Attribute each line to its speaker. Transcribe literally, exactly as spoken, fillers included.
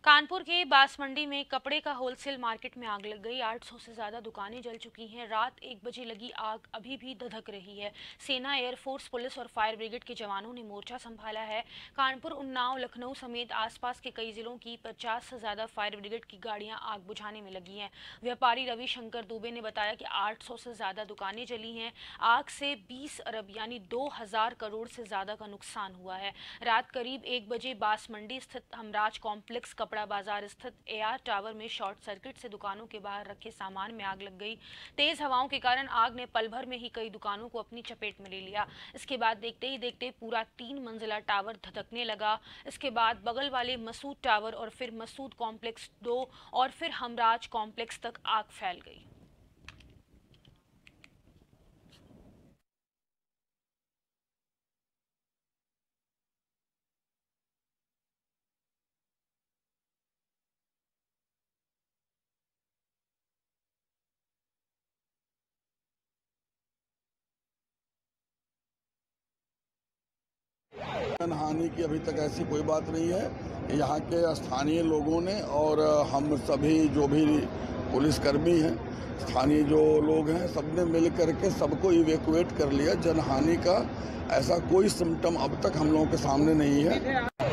Speaker 1: कानपुर के बांसमंडी में कपड़े का होलसेल मार्केट में आग लग गई। आठ सौ से ज्यादा दुकानें जल चुकी हैं। रात एक बजे लगी आग अभी भी धधक रही है। सेना, एयरफोर्स, पुलिस और फायर ब्रिगेड के जवानों ने मोर्चा संभाला है। कानपुर, उन्नाव, लखनऊ समेत आसपास के कई जिलों की पचास से ज्यादा फायर ब्रिगेड की गाड़ियां आग बुझाने में लगी हैं। व्यापारी रविशंकर दुबे ने बताया कि आठ सौ से ज्यादा दुकानें जली हैं। आग से बीस अरब यानी दो हजार करोड़ से ज्यादा का नुकसान हुआ है। रात करीब एक बजे बांसमंडी स्थित हमराज कॉम्प्लेक्स कपड़ा बाजार स्थित एआर टावर में शॉर्ट सर्किट से दुकानों के बाहर रखे सामान में आग लग गई। तेज हवाओं के कारण आग ने पल भर में ही कई दुकानों को अपनी चपेट में ले लिया। इसके बाद देखते ही देखते पूरा तीन मंजिला टावर धधकने लगा। इसके बाद बगल वाले मसूद टावर और फिर मसूद कॉम्प्लेक्स दो और फिर हमराज कॉम्प्लेक्स तक आग फैल गई।
Speaker 2: हानि की अभी तक ऐसी कोई बात नहीं है। यहाँ के स्थानीय लोगों ने और हम सभी जो भी पुलिसकर्मी हैं, स्थानीय जो लोग हैं, सबने मिल करके सबको इवैक्यूएट कर लिया। जनहानि का ऐसा कोई सिम्टम अब तक हम लोगों के सामने नहीं है।